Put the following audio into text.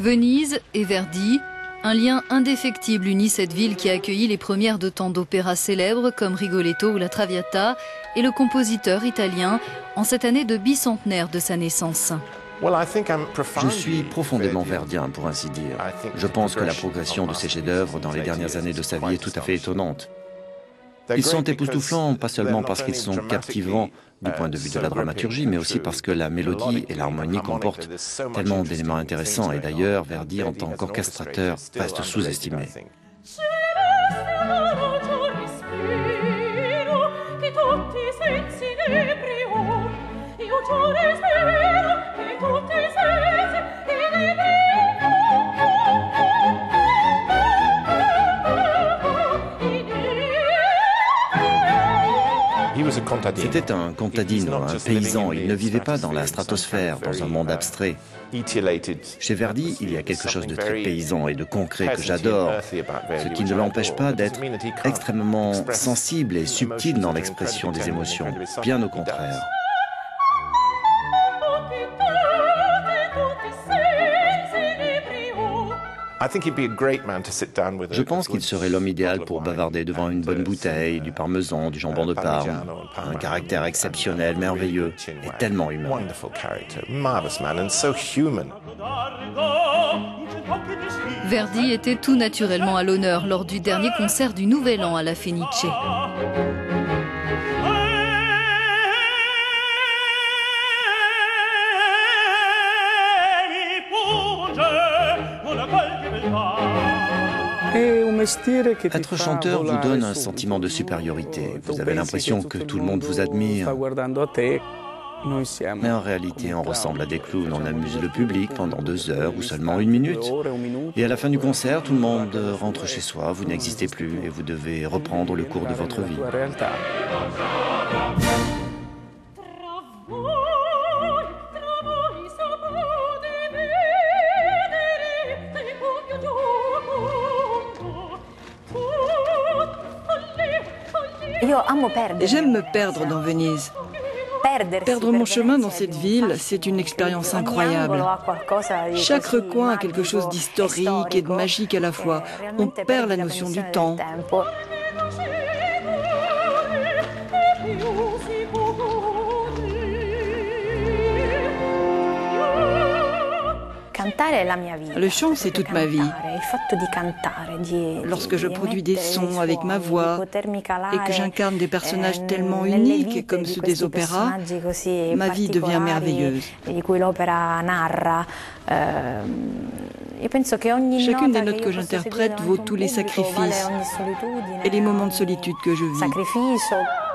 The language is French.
Venise et Verdi, un lien indéfectible unit cette ville qui a accueilli les premières de tant d'opéras célèbres comme Rigoletto ou la Traviata et le compositeur italien en cette année de bicentenaire de sa naissance. Je suis profondément verdien, pour ainsi dire. Je pense que la progression de ses chefs-d'œuvre dans les dernières années de sa vie est tout à fait étonnante. Ils sont époustouflants, pas seulement parce qu'ils sont captivants du point de vue de la dramaturgie, mais aussi parce que la mélodie et l'harmonie comportent tellement d'éléments intéressants. Et d'ailleurs, Verdi, en tant qu'orchestrateur, reste sous-estimé. C'était un contadino, un paysan. Il ne vivait pas dans la stratosphère, dans un monde abstrait. Chez Verdi, il y a quelque chose de très paysan et de concret que j'adore, ce qui ne l'empêche pas d'être extrêmement sensible et subtil dans l'expression des émotions, bien au contraire. Je pense qu'il serait l'homme idéal pour bavarder devant une bonne bouteille, du parmesan, du jambon de Parme. Un caractère exceptionnel, merveilleux et tellement humain. Verdi était tout naturellement à l'honneur lors du dernier concert du Nouvel An à la Fenice. Être chanteur vous donne un sentiment de supériorité. Vous avez l'impression que tout le monde vous admire. Mais en réalité, on ressemble à des clowns. On amuse le public pendant 2 heures ou seulement 1 minute. Et à la fin du concert, tout le monde rentre chez soi. Vous n'existez plus et vous devez reprendre le cours de votre vie. J'aime me perdre dans Venise. Perdre mon chemin dans cette ville, c'est une expérience incroyable. Chaque recoin a quelque chose d'historique et de magique à la fois. On perd la notion du temps. Le chant, c'est toute ma vie. Lorsque je produis des sons avec ma voix et que j'incarne des personnages tellement uniques comme ceux des opéras, ma vie devient merveilleuse. Chacune des notes que j'interprète vaut tous les sacrifices et les moments de solitude que je vis.